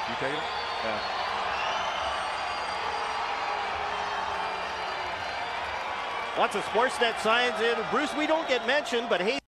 You taking it? Yeah. Lots of Sportsnet signs in. Bruce, we don't get mentioned, but hey.